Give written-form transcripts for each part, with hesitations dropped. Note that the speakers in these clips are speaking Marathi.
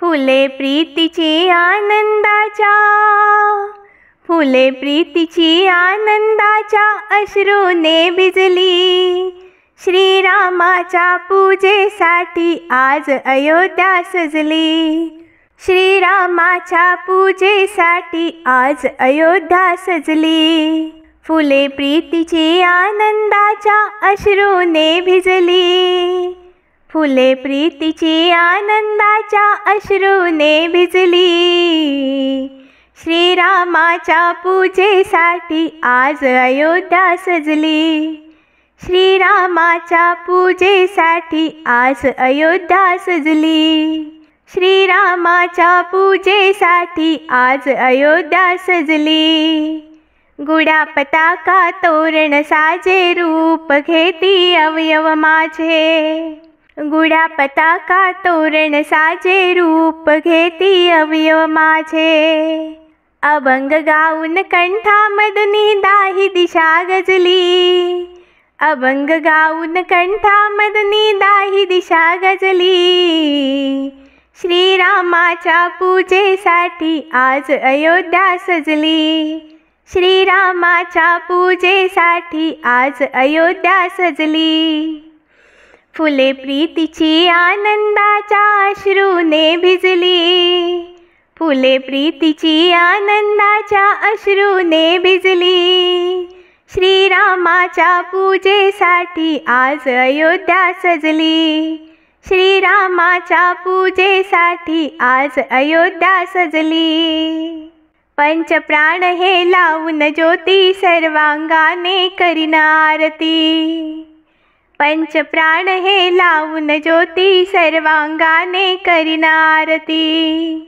फुले प्रीतीची आनंदाच्या, फुले प्रीतीची आनंदाच्या अश्रूने भिजली। श्रीरामाच्या पूजेसाठी आज अयोध्या सजली। श्रीरामाच्या पूजेसाठी आज अयोध्या सजली। फुले प्रीतीची आनंदाच्या अश्रूने भिजली। फुले प्रीतीची आनंदाच्या अश्रूने भिजली। श्रीरामाच्या पूजेसाठी आज अयोध्या सजली। श्रीरामाच्या पूजेसाठी आज अयोध्या सजली। श्रीरामाच्या पूजेसाठी आज अयोध्या सजली। गुढा पताका तोरण साजे रूप घेती अवयव माझे। गुढा पताका तोरण साजे रूप घेती अवयव माझे। अभंग गाऊन कंठामधुनी दाही दिशा गजली। अभंग गाऊन कंठामधुनी दाही दिशा गजली। श्रीरामाच्या पूजेसाठी आज अयोध्या सजली। श्रीरामाच्या पूजेसाठी आज अयोध्या सजली। फुले प्रीतीची आनंदाच्या अश्रूने भिजली। फुले प्रीतीची आनंदाच्या अश्रूने भिजली। श्रीरामाच्या पूजेसाठी आज अयोध्या सजली। श्रीरामाच्या पूजेसाठी आज अयोध्या सजली। पंचप्राण हे लावून ज्योती सर्वांगाने करीन आरती। पंचप्राण हे लावून ज्योती सर्वांगाने करीन आरती।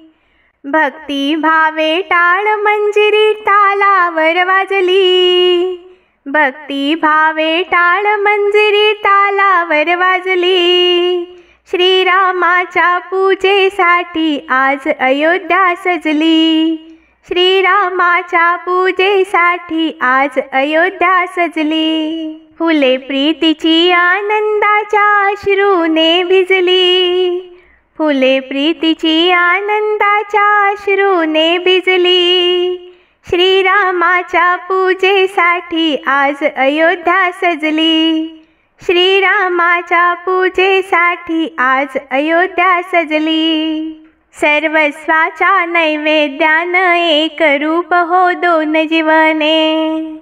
भक्ती भावे टाळ मंजिरी तालावर वाजली। भक्ती भावे टाळ मंजिरी तालावर वाजली। श्रीरामाच्या पूजेसाठी आज अयोध्या सजली। श्रीरामाच्या पूजेसाठी आज अयोध्या सजली। फुले प्रीतीची आनंदाच्या अश्रूने भिजली। फुले प्रीतीची आनंदाच्या अश्रूने भिजली। श्रीरामाच्या पूजेसाठी आज अयोध्या सजली। श्रीरामाच्या पूजेसाठी आज अयोध्या सजली। सर्वस्वाच्या नैवेद्यानं एक रूप हो दोन जीवने।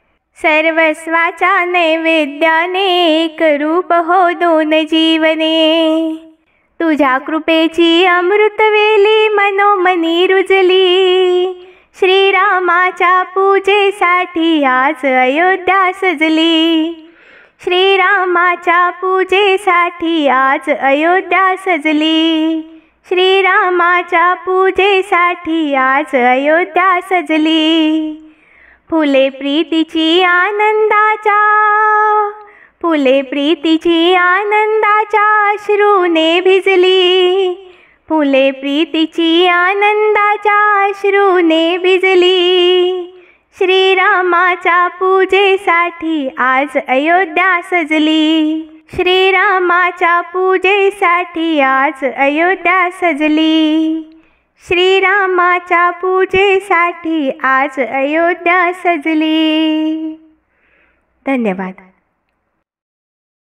सर्वस्वाच्या नैवेद्याने एक रूप हो दोन जीवने। तुझ्या कृपेची अमृतवेली मनोमनी रुजली। श्रीरामाच्या पूजेसाठी आज अयोध्या सजली। श्रीरामाच्या पूजेसाठी आज अयोध्या सजली। श्रीरामाच्या पूजेसाठी आज अयोध्या सजली। फुले प्रीतीची आनंदाच्या, फुले प्रीतीची आनंदाच्या अश्रूने भिजली। फुले प्रीतीची आनंदाच्या अश्रूने भिजली। श्रीरामाच्या पूजेसाठी आज अयोध्या सजली। श्रीरामाच्या पूजेसाठी आज अयोध्या सजली। श्रीरामाच्या पूजेसाठी आज अयोध्या सजली। धन्यवाद।